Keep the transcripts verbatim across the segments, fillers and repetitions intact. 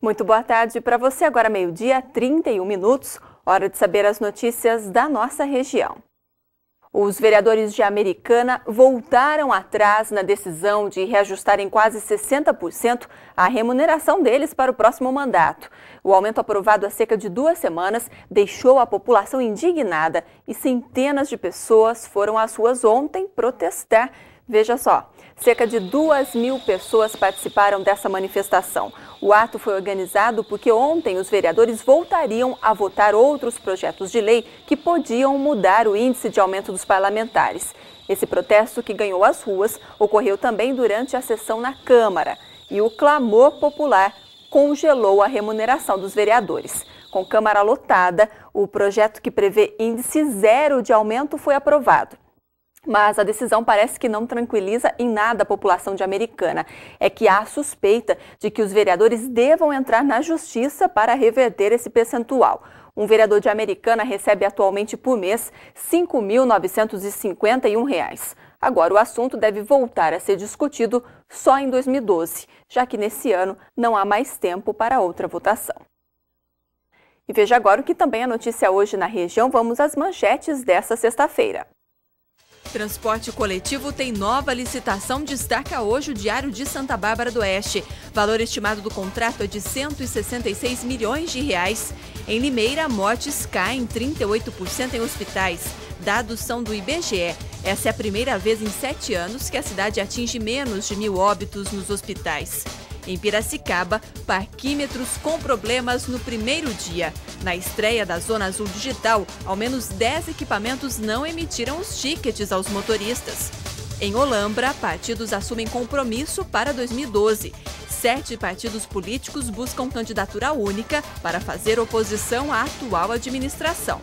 Muito boa tarde para você, agora meio-dia, trinta e um minutos, hora de saber as notícias da nossa região. Os vereadores de Americana voltaram atrás na decisão de reajustar em quase sessenta por cento a remuneração deles para o próximo mandato. O aumento aprovado há cerca de duas semanas deixou a população indignada e centenas de pessoas foram às ruas ontem protestar. Veja só, cerca de duas mil pessoas participaram dessa manifestação. O ato foi organizado porque ontem os vereadores voltariam a votar outros projetos de lei que podiam mudar o índice de aumento dos parlamentares. Esse protesto, que ganhou as ruas, ocorreu também durante a sessão na Câmara. E o clamor popular congelou a remuneração dos vereadores. Com Câmara lotada, o projeto que prevê índice zero de aumento foi aprovado. Mas a decisão parece que não tranquiliza em nada a população de Americana. É que há suspeita de que os vereadores devam entrar na justiça para reverter esse percentual. Um vereador de Americana recebe atualmente por mês cinco mil novecentos e cinquenta e um reais. Agora o assunto deve voltar a ser discutido só em dois mil e doze, já que nesse ano não há mais tempo para outra votação. E veja agora o que também é notícia hoje na região. Vamos às manchetes desta sexta-feira. Transporte coletivo tem nova licitação, destaca hoje o Diário de Santa Bárbara do Oeste. Valor estimado do contrato é de cento e sessenta e seis milhões de reais. Em Limeira, mortes caem trinta e oito por cento em hospitais. Dados são do I B G E. Essa é a primeira vez em sete anos que a cidade atinge menos de mil óbitos nos hospitais. Em Piracicaba, parquímetros com problemas no primeiro dia. Na estreia da Zona Azul Digital, ao menos dez equipamentos não emitiram os tickets aos motoristas. Em Olambra, partidos assumem compromisso para dois mil e doze. Sete partidos políticos buscam candidatura única para fazer oposição à atual administração.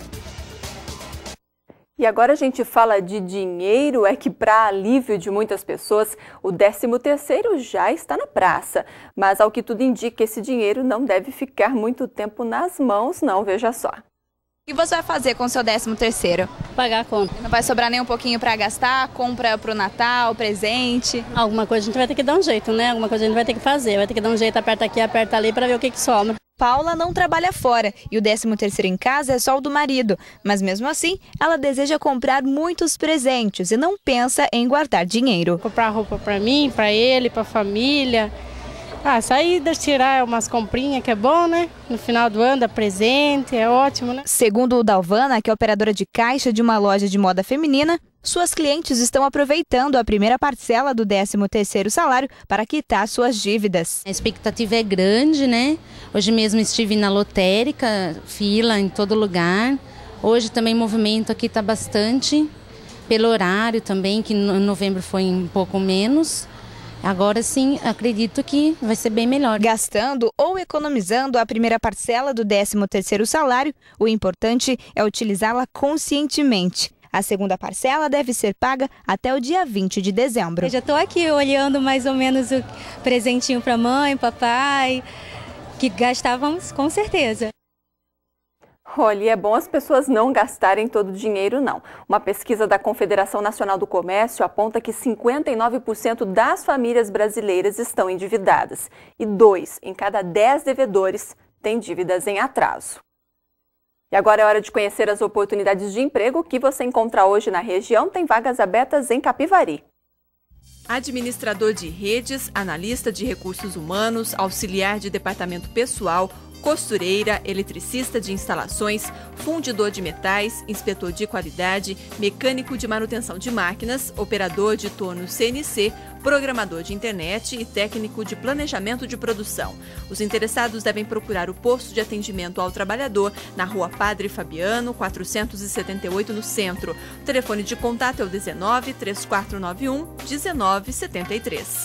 E agora a gente fala de dinheiro, é que para alívio de muitas pessoas, o décimo terceiro já está na praça. Mas ao que tudo indica, esse dinheiro não deve ficar muito tempo nas mãos, não, veja só. O que você vai fazer com o seu décimo terceiro? Pagar a conta. Não vai sobrar nem um pouquinho para gastar? Compra para o Natal, presente? Alguma coisa a gente vai ter que dar um jeito, né? Alguma coisa a gente vai ter que fazer. Vai ter que dar um jeito, aperta aqui, aperta ali para ver o que que sobra. Paula não trabalha fora e o décimo terceiro em casa é só o do marido. Mas mesmo assim, ela deseja comprar muitos presentes e não pensa em guardar dinheiro. Comprar roupa para mim, para ele, para a família. Ah, sair, tirar umas comprinhas que é bom, né? No final do ano, dar presente, é ótimo, né? Segundo o Dalvana, que é operadora de caixa de uma loja de moda feminina, suas clientes estão aproveitando a primeira parcela do décimo terceiro salário para quitar suas dívidas. A expectativa é grande, né? Hoje mesmo estive na lotérica, fila em todo lugar. Hoje também o movimento aqui está bastante, pelo horário também, que em novembro foi um pouco menos. Agora sim, acredito que vai ser bem melhor. Gastando ou economizando a primeira parcela do décimo terceiro salário, o importante é utilizá-la conscientemente. A segunda parcela deve ser paga até o dia vinte de dezembro. Eu já estou aqui olhando mais ou menos o presentinho para mãe, papai, que gastávamos com certeza. Olha, é bom as pessoas não gastarem todo o dinheiro, não. Uma pesquisa da Confederação Nacional do Comércio aponta que cinquenta e nove por cento das famílias brasileiras estão endividadas e dois em cada dez devedores têm dívidas em atraso. E agora é hora de conhecer as oportunidades de emprego que você encontra hoje na região. Tem vagas abertas em Capivari. Administrador de redes, analista de recursos humanos, auxiliar de departamento pessoal, costureira, eletricista de instalações, fundidor de metais, inspetor de qualidade, mecânico de manutenção de máquinas, operador de torno C N C, programador de internet e técnico de planejamento de produção. Os interessados devem procurar o posto de atendimento ao trabalhador na Rua Padre Fabiano, quatrocentos e setenta e oito, no centro. O telefone de contato é o dezenove, três quatro nove um, dezenove setenta e três.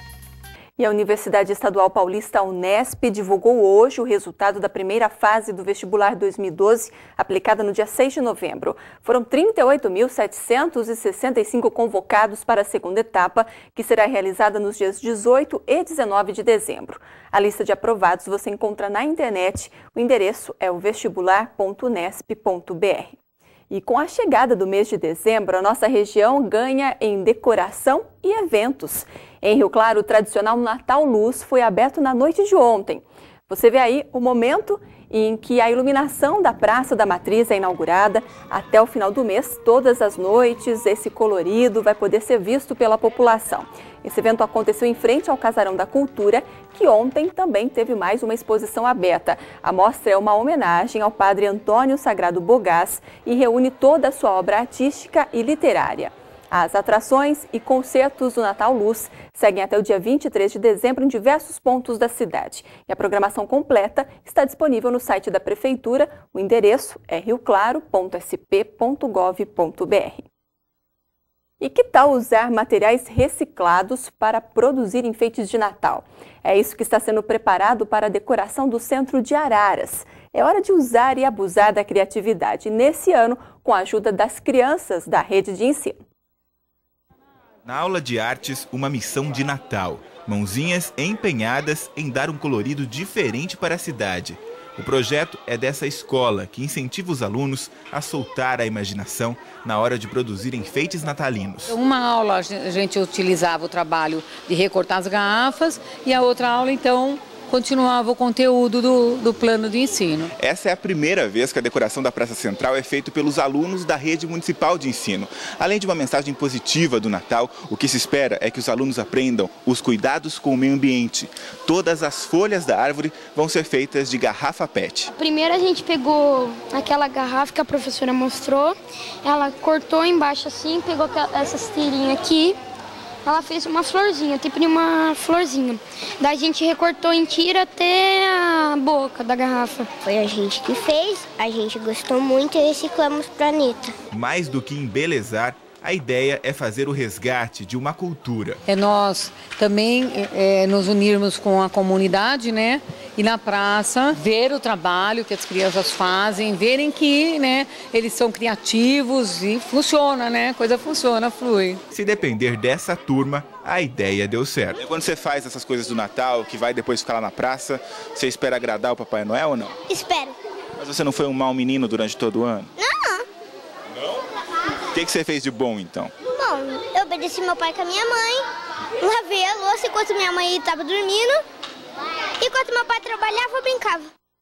E a Universidade Estadual Paulista Unesp divulgou hoje o resultado da primeira fase do vestibular dois mil e doze, aplicada no dia seis de novembro. Foram trinta e oito mil setecentos e sessenta e cinco convocados para a segunda etapa, que será realizada nos dias dezoito e dezenove de dezembro. A lista de aprovados você encontra na internet. O endereço é o vestibular ponto unesp ponto br. E com a chegada do mês de dezembro, a nossa região ganha em decoração e eventos. Em Rio Claro, o tradicional Natal Luz foi aberto na noite de ontem. Você vê aí o momento em que a iluminação da Praça da Matriz é inaugurada. Até o final do mês, todas as noites, esse colorido vai poder ser visto pela população. Esse evento aconteceu em frente ao Casarão da Cultura, que ontem também teve mais uma exposição aberta. A mostra é uma homenagem ao padre Antônio Sagrado Bogás e reúne toda a sua obra artística e literária. As atrações e concertos do Natal Luz seguem até o dia vinte e três de dezembro em diversos pontos da cidade. E a programação completa está disponível no site da Prefeitura. O endereço é rio claro ponto s p ponto gov ponto b r. E que tal usar materiais reciclados para produzir enfeites de Natal? É isso que está sendo preparado para a decoração do centro de Araras. É hora de usar e abusar da criatividade, nesse ano, com a ajuda das crianças da rede de ensino. Na aula de artes, uma missão de Natal. Mãozinhas empenhadas em dar um colorido diferente para a cidade. O projeto é dessa escola, que incentiva os alunos a soltar a imaginação na hora de produzir enfeites natalinos. Uma aula a gente utilizava o trabalho de recortar as garrafas e a outra aula, então, continuava o conteúdo do, do plano de ensino. Essa é a primeira vez que a decoração da Praça Central é feita pelos alunos da Rede Municipal de Ensino. Além de uma mensagem positiva do Natal, o que se espera é que os alunos aprendam os cuidados com o meio ambiente. Todas as folhas da árvore vão ser feitas de garrafa P E T. Primeiro a gente pegou aquela garrafa que a professora mostrou, ela cortou embaixo assim, pegou essas tirinhas aqui. Ela fez uma florzinha, tipo de uma florzinha. Daí a gente recortou em tira até a boca da garrafa. Foi a gente que fez, a gente gostou muito e reciclamos para a Anitta. Mais do que embelezar, a ideia é fazer o resgate de uma cultura. É nós também é, nos unirmos com a comunidade, né? E na praça, ver o trabalho que as crianças fazem, verem que, né, eles são criativos e funciona, né? A coisa funciona, flui. Se depender dessa turma, a ideia deu certo. E quando você faz essas coisas do Natal, que vai depois ficar lá na praça, você espera agradar o Papai Noel ou não? Espero. Mas você não foi um mau menino durante todo o ano? Não. Não? O que, que você fez de bom, então? Bom, eu obedeci meu pai com a minha mãe, lavei a louça enquanto minha mãe estava dormindo. Enquanto meu pai trabalhava, eu brincava.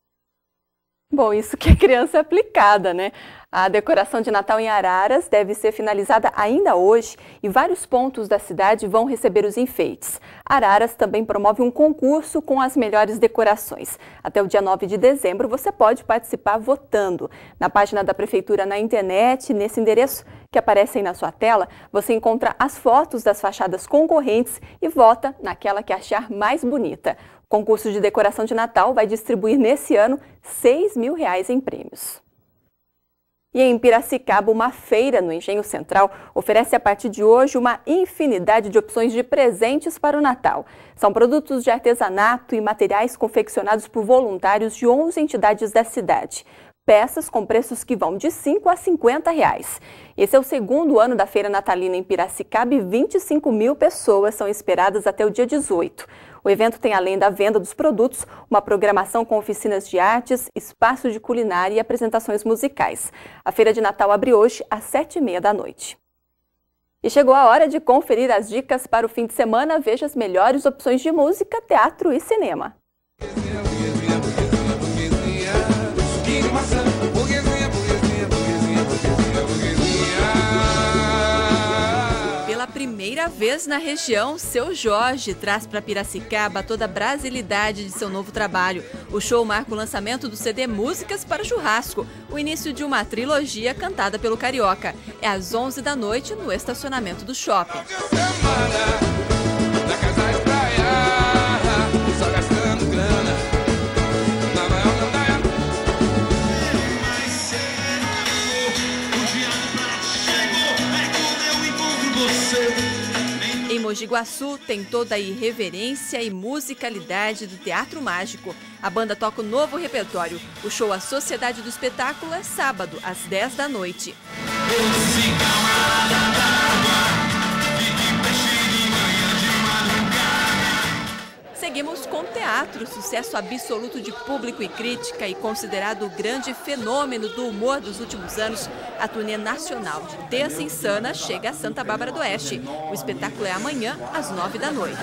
Bom, isso que é criança aplicada, né? A decoração de Natal em Araras deve ser finalizada ainda hoje e vários pontos da cidade vão receber os enfeites. Araras também promove um concurso com as melhores decorações. Até o dia nove de dezembro você pode participar votando. Na página da Prefeitura na internet, nesse endereço que aparece aí na sua tela, você encontra as fotos das fachadas concorrentes e vota naquela que achar mais bonita. O concurso de decoração de Natal vai distribuir nesse ano seis mil reais em prêmios. E em Piracicaba, uma feira no Engenho Central oferece a partir de hoje uma infinidade de opções de presentes para o Natal. São produtos de artesanato e materiais confeccionados por voluntários de onze entidades da cidade. Peças com preços que vão de cinco a cinquenta reais. Esse é o segundo ano da Feira Natalina em Piracicaba e vinte e cinco mil pessoas são esperadas até o dia dezoito. O evento tem, além da venda dos produtos, uma programação com oficinas de artes, espaço de culinária e apresentações musicais. A Feira de Natal abre hoje às sete e meia da noite. E chegou a hora de conferir as dicas para o fim de semana. Veja as melhores opções de música, teatro e cinema. Primeira vez na região, Seu Jorge traz para Piracicaba toda a brasilidade de seu novo trabalho. O show marca o lançamento do C D Músicas para Churrasco, o início de uma trilogia cantada pelo Carioca. É às onze da noite no estacionamento do shopping. Em Mogi Guaçu tem toda a irreverência e musicalidade do Teatro Mágico. A banda toca o novo repertório. O show A Sociedade do Espetáculo é sábado, às dez da noite. Seguimos com teatro, sucesso absoluto de público e crítica e considerado o grande fenômeno do humor dos últimos anos. A turnê nacional de Terça Insana chega a Santa Bárbara do Oeste. O espetáculo é amanhã, às nove da noite.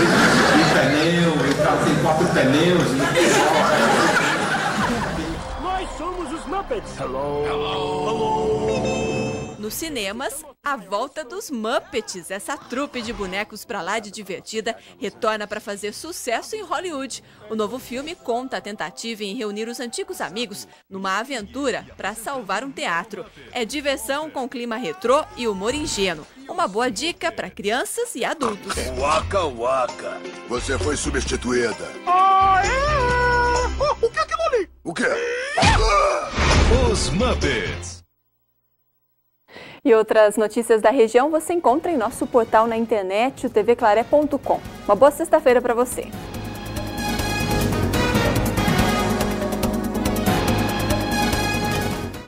Nós somos os Muppets. Hello. Hello. Nos cinemas, a volta dos Muppets. Essa trupe de bonecos pra lá de divertida retorna para fazer sucesso em Hollywood. O novo filme conta a tentativa em reunir os antigos amigos numa aventura para salvar um teatro. É diversão com clima retrô e humor ingênuo. Uma boa dica para crianças e adultos. Waka waka. Você foi substituída. Ah, é? O que é aquilo ali? O quê? Os Muppets. E outras notícias da região você encontra em nosso portal na internet, o t v claré ponto com. Uma boa sexta-feira para você.